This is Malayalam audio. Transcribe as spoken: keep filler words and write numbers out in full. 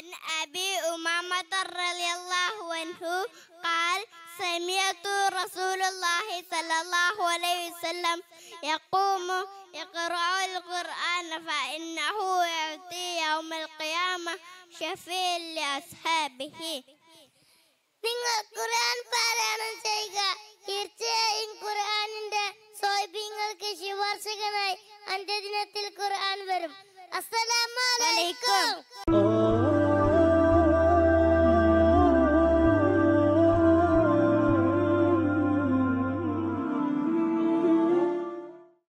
عن أبي أمامة رضي الله عنه قال سمعت رسول الله صلى الله عليه وسلم يقوم يقرأ القرآن فإنه يأتي يوم القيامة شفيعا لأصحابه. നിങ്ങൾ ഖുർആൻ പാരായണം ചെയ്യുക, തീർച്ചയായും ഖുർആനിന്റെ സ്വൈബിങ്ങൾക്ക് ശുപാർശകനായി അന്ത്യദിനത്തിൽ ഖുർആൻ വരും. അസ്സലാമു അലൈക്കും.